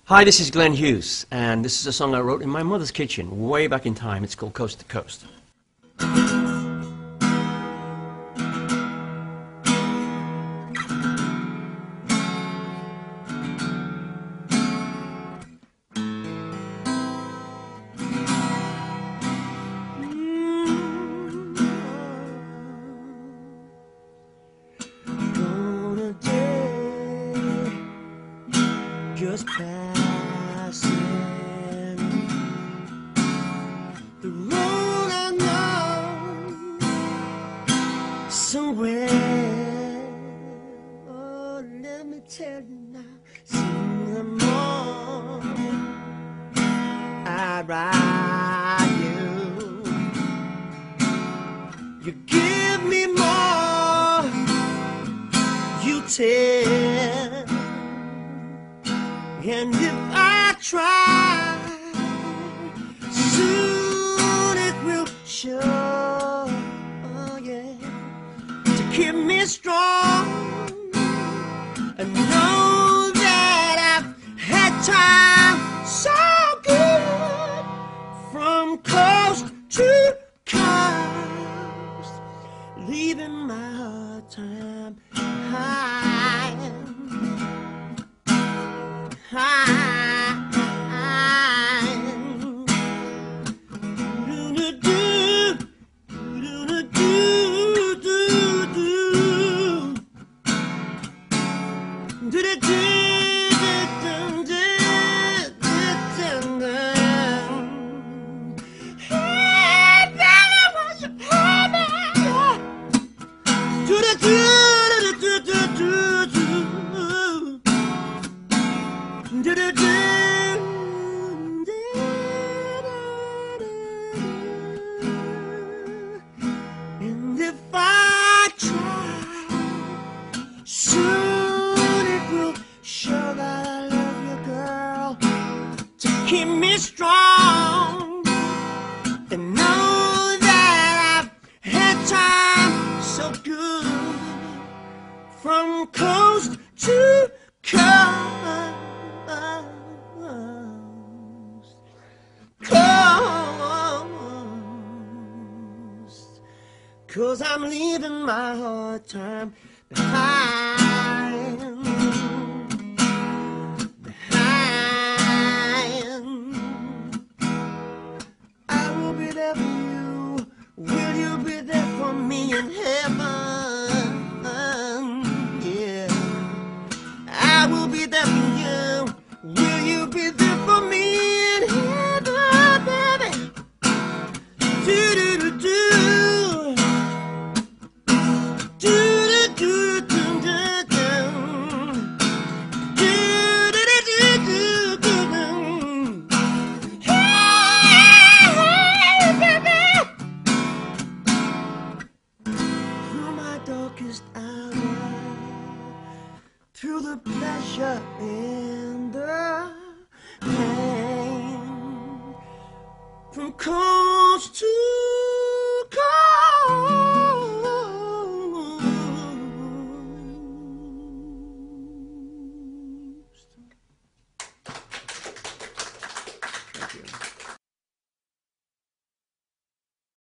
Hi, this is Glenn Hughes, and this is a song I wrote in my mother's kitchen way back in time. It's called Coast to Coast. Just passing the road I know somewhere. Oh, let me tell you now, see the more I ride you give me more, you tell. And if I try, soon it will show, oh yeah, to keep me strong. And know that I've had time so good, from coast to coast, leaving my hard time high. And if I try, soon it will show that I love you, girl, to keep me strong. And know that I've had time so good, from coast to coast. Cause I'm leaving my hard time behind. I will be there for you. Will you be there for me in heaven? Yeah, I will be there for you. Will you be there for me in heaven, baby? Do-do-do-do. Darkest hour, through the pleasure and the pain, from coast to